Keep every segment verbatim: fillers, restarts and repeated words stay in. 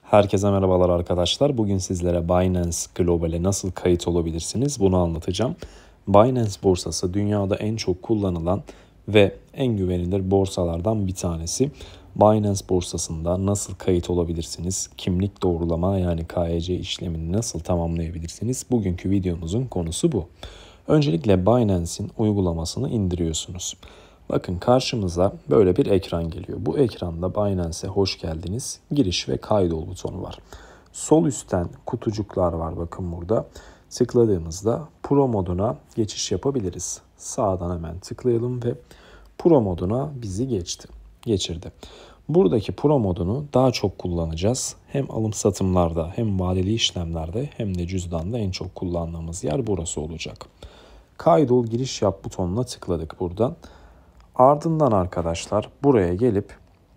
Herkese merhabalar arkadaşlar. Bugün sizlere Binance Global'e nasıl kayıt olabilirsiniz bunu anlatacağım. Binance borsası dünyada en çok kullanılan ve en güvenilir borsalardan bir tanesi. Binance borsasında nasıl kayıt olabilirsiniz? Kimlik doğrulama yani K Y C işlemini nasıl tamamlayabilirsiniz? Bugünkü videomuzun konusu bu. Öncelikle Binance'in uygulamasını indiriyorsunuz. Bakın karşımıza böyle bir ekran geliyor. Bu ekranda Binance'e hoş geldiniz. Giriş ve kaydol butonu var. Sol üstten kutucuklar var bakın burada. Tıkladığımızda Pro moduna geçiş yapabiliriz. Sağdan hemen tıklayalım ve Pro moduna bizi geçti, geçirdi. Buradaki Pro modunu daha çok kullanacağız. Hem alım satımlarda hem vadeli işlemlerde hem de cüzdanda en çok kullandığımız yer burası olacak. Kaydol giriş yap butonuna tıkladık buradan. Ardından arkadaşlar buraya gelip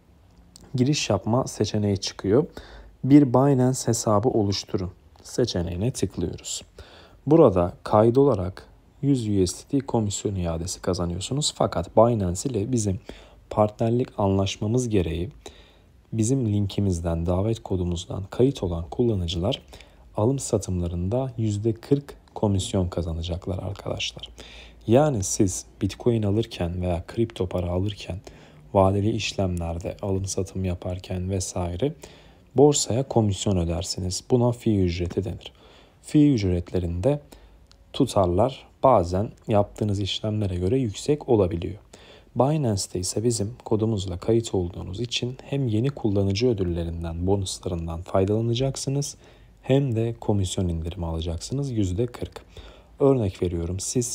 giriş yapma seçeneği çıkıyor. Bir Binance hesabı oluşturun seçeneğine tıklıyoruz. Burada kaydolarak yüz U S D T komisyon iadesi kazanıyorsunuz. Fakat Binance ile bizim partnerlik anlaşmamız gereği bizim linkimizden, davet kodumuzdan kayıt olan kullanıcılar alım satımlarında yüzde kırk komisyon kazanacaklar arkadaşlar. Yani siz Bitcoin alırken veya kripto para alırken, vadeli işlemlerde alım satım yaparken vesaire borsaya komisyon ödersiniz. Buna fee ücreti denir. Fee ücretlerinde tutarlar bazen yaptığınız işlemlere göre yüksek olabiliyor. Binance'te ise bizim kodumuzla kayıt olduğunuz için hem yeni kullanıcı ödüllerinden, bonuslarından faydalanacaksınız hem de komisyon indirimi alacaksınız yüzde kırk. Örnek veriyorum, siz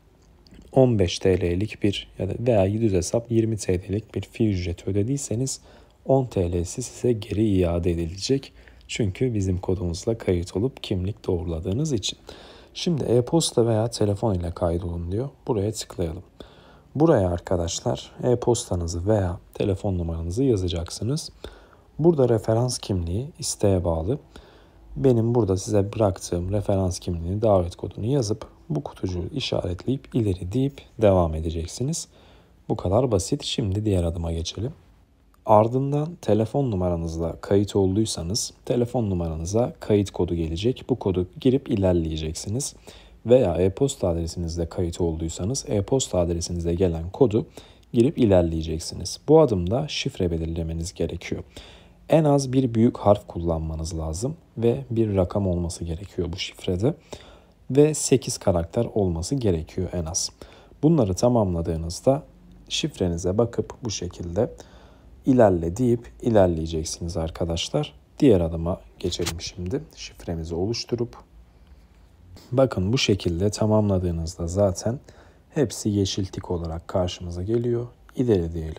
on beş T L'lik bir ya da veya düz hesap yirmi T L'lik bir fee ücreti ödediyseniz on T L'si size geri iade edilecek. Çünkü bizim kodumuzla kayıt olup kimlik doğruladığınız için. Şimdi e-posta veya telefon ile kaydolun diyor. Buraya tıklayalım. Buraya arkadaşlar e-postanızı veya telefon numaranızı yazacaksınız. Burada referans kimliği isteğe bağlı. Benim burada size bıraktığım referans kimliğini, davet kodunu yazıp bu kutucuğu işaretleyip ileri deyip devam edeceksiniz. Bu kadar basit. Şimdi diğer adıma geçelim. Ardından telefon numaranızla kayıt olduysanız telefon numaranıza kayıt kodu gelecek. Bu kodu girip ilerleyeceksiniz. Veya e-posta adresinizle kayıt olduysanız e-posta adresinize gelen kodu girip ilerleyeceksiniz. Bu adımda şifre belirlemeniz gerekiyor. En az bir büyük harf kullanmanız lazım ve bir rakam olması gerekiyor bu şifrede. Ve sekiz karakter olması gerekiyor en az. Bunları tamamladığınızda şifrenize bakıp bu şekilde ilerle deyip ilerleyeceksiniz arkadaşlar. Diğer adıma geçelim şimdi. Şifremizi oluşturup bakın bu şekilde tamamladığınızda zaten hepsi yeşil tik olarak karşımıza geliyor. İleri diyelim.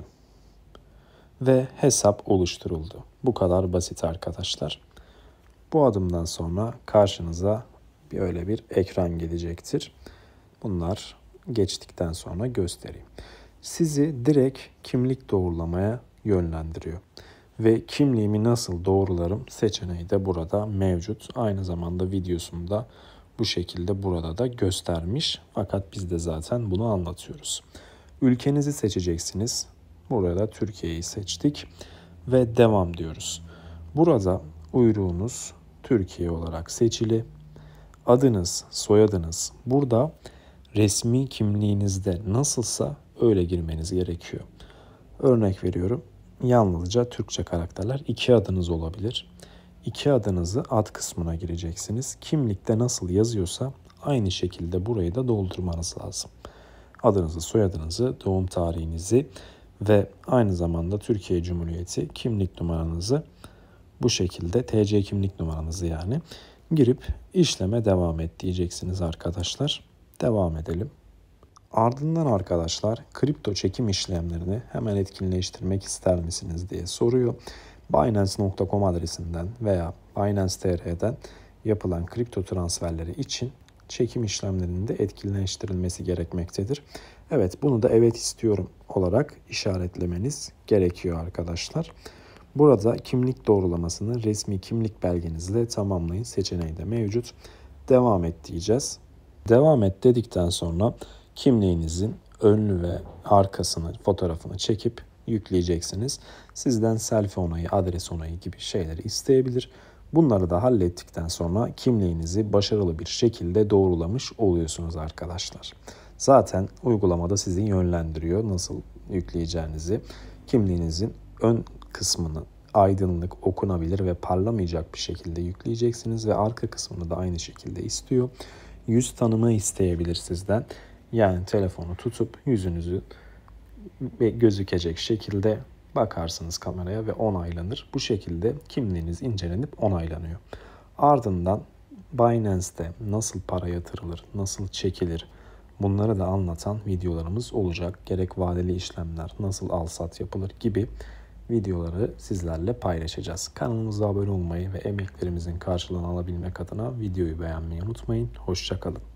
Ve hesap oluşturuldu. Bu kadar basit arkadaşlar. Bu adımdan sonra karşınıza böyle bir ekran gelecektir. Bunlar geçtikten sonra göstereyim. Sizi direkt kimlik doğrulamaya yönlendiriyor. Ve kimliğimi nasıl doğrularım seçeneği de burada mevcut. Aynı zamanda videosunda bu şekilde burada da göstermiş. Fakat biz de zaten bunu anlatıyoruz. Ülkenizi seçeceksiniz. Burada Türkiye'yi seçtik ve devam diyoruz. Burada uyruğunuz Türkiye olarak seçili. Adınız, soyadınız burada resmi kimliğinizde nasılsa öyle girmeniz gerekiyor. Örnek veriyorum. Yalnızca Türkçe karakterler. İki adınız olabilir. İki adınızı ad kısmına gireceksiniz. Kimlikte nasıl yazıyorsa aynı şekilde burayı da doldurmanız lazım. Adınızı, soyadınızı, doğum tarihinizi ve aynı zamanda Türkiye Cumhuriyeti kimlik numaranızı bu şekilde T C kimlik numaranızı yani girip işleme devam et diyeceksiniz arkadaşlar. Devam edelim. Ardından arkadaşlar kripto çekim işlemlerini hemen etkinleştirmek ister misiniz diye soruyor. Binance nokta com adresinden veya Binance nokta T R'den yapılan kripto transferleri için çekim işlemlerinin de etkinleştirilmesi gerekmektedir. Evet, bunu da evet istiyorum olarak işaretlemeniz gerekiyor arkadaşlar. Burada kimlik doğrulamasını resmi kimlik belgenizle tamamlayın seçeneği de mevcut. Devam et diyeceğiz. Devam et dedikten sonra kimliğinizin önlü ve arkasını, fotoğrafını çekip yükleyeceksiniz. Sizden selfie onayı, adres onayı gibi şeyleri isteyebilir. Bunları da hallettikten sonra kimliğinizi başarılı bir şekilde doğrulamış oluyorsunuz arkadaşlar. Zaten uygulamada sizi yönlendiriyor nasıl yükleyeceğinizi. Kimliğinizin ön kısmını aydınlık, okunabilir ve parlamayacak bir şekilde yükleyeceksiniz ve arka kısmını da aynı şekilde istiyor. Yüz tanıma isteyebilir sizden. Yani telefonu tutup yüzünüzü gözükecek şekilde bakarsınız kameraya ve onaylanır. Bu şekilde kimliğiniz incelenip onaylanıyor. Ardından Binance'te nasıl para yatırılır, nasıl çekilir, bunları da anlatan videolarımız olacak. Gerek vadeli işlemler, nasıl al-sat yapılır gibi videoları sizlerle paylaşacağız. Kanalımıza abone olmayı ve emeklerimizin karşılığını alabilmek adına videoyu beğenmeyi unutmayın. Hoşça kalın.